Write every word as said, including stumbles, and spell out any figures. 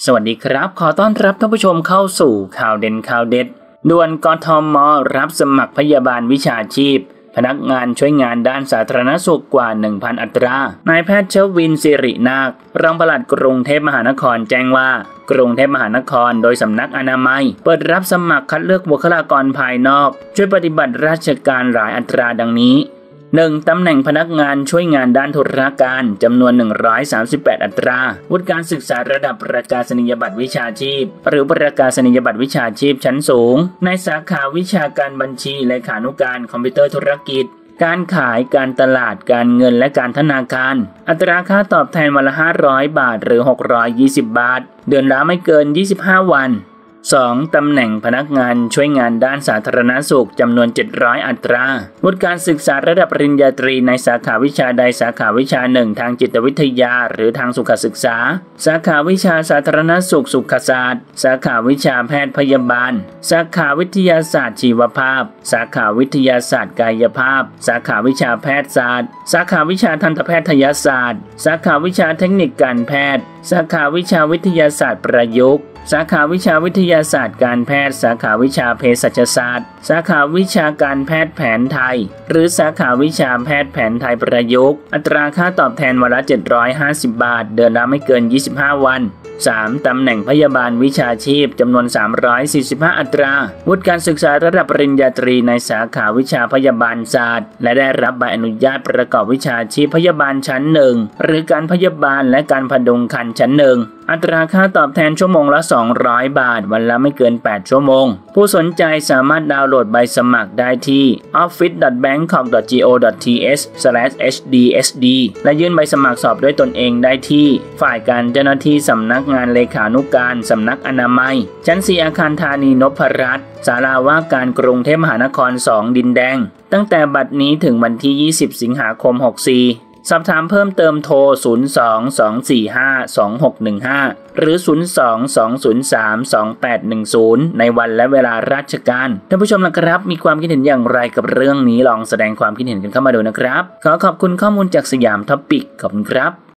สวัสดีครับขอต้อนรับท่านผู้ชมเข้าสู่ข่าวเด่นข่าวเด็ดด่วนกทม.รับสมัครพยาบาลวิชาชีพพนักงานช่วยงานด้านสาธารณสุขกว่า หนึ่งพัน อัตรานายแพทย์เชวินสิรินาครองปลัดกรุงเทพมหานครแจ้งว่ากรุงเทพมหานครโดยสำนักอนามัยเปิดรับสมัครคัดเลือกบุคลากรภายนอกช่วยปฏิบัติราชการหลายอัตราดังนี้หนึ่งตำแหน่งพนักงานช่วยงานด้านธุรการจำนวนหนึ่งร้อยสามสิบแปดอัตราวุฒิการศึกษาระดับประกาศนียบัตรวิชาชีพหรือประกาศนียบัตรวิชาชีพชั้นสูงในสาขาวิชาการบัญชีเลขานุการคอมพิวเตอร์ธุรกิจการขายการตลาดการเงินและการธนาคารอัตราค่าตอบแทนวันละห้าร้อยบาทหรือหกร้อยยี่สิบบาทเดือนละไม่เกินยี่สิบห้าวันสองตำแหน่งพนักงานช่วยงานด้านสาธารณสุขจำนวนเจ็ดร้อยอัตราวุฒิการศึกษาระดับปริญญาตรีในสาขาวิชาใดสาขาวิชาหนึ่งทางจิตวิทยาหรือทางสุขศึกษาสาขาวิชาสาธารณสุขสุขศาสตร์สาขาวิชาแพทย์พยาบาลสาขาวิทยาศาสตร์ชีวภาพสาขาวิทยาศาสตร์กายภาพสาขาวิชาแพทยศาสตร์สาขาวิชาทันตแพทยศาสตร์สาขาวิชาเทคนิคการแพทย์สาขาวิชาวิทยาศาสตร์ประยุกต์สาขาวิชาวิทยาศาสตร์การแพทย์สาขาวิชาเภสัชศาสตร์สาขาวิชาการแพทย์แผนไทยหรือสาขาวิชาแพทย์แผนไทยประยุกต์อัตราค่าตอบแทนวันละเจ็ดร้อยห้าสิบบาทเดือนละไม่เกินยี่สิบห้าวันสามตำแหน่งพยาบาลวิชาชีพจำนวนสามร้อยสี่สิบห้าอัตราวุฒิการศึกษาระดับปริญญาตรีในสาขาวิชาพยาบาลศาสตร์และได้รับใบอนุญาตประกอบวิชาชีพพยาบาลชั้นหนึ่งหรือการพยาบาลและการพดุงครรภ์ชั้นหนึ่งอัตราค่าตอบแทนชั่วโมงละสองร้อยบาทวันละไม่เกินแปดชั่วโมงผู้สนใจสามารถดาวน์โหลดใบสมัครได้ที่ ออฟฟิศ ดอท แบงคอก ดอท โก ดอท ที เอช สแลช เอช ดี เอส ดี และยื่นใบสมัครสอบด้วยตนเองได้ที่ฝ่ายการเจ้าหน้าที่สำนักงานเลขานุการสำนักอนามัยชั้นสี่อาคารธานีนพรัตน์ศาลาว่าการกรุงเทพมหานครสองดินแดงตั้งแต่บัดนี้ถึงวันที่ยี่สิบสิงหาคมหกสี่สอบถามเพิ่มเติมโทรศูนย์ สอง สอง สี่ ห้า สอง หก หนึ่ง ห้าหรือศูนย์ สอง สอง ศูนย์ สาม สอง แปด หนึ่ง ศูนย์ในวันและเวลาราชการท่านผู้ชมนะครับมีความคิดเห็นอย่างไรกับเรื่องนี้ลองแสดงความคิดเห็นกันเข้ามาดูนะครับขอขอบคุณข้อมูลจากสยามท็อปิกขอบคุณครับ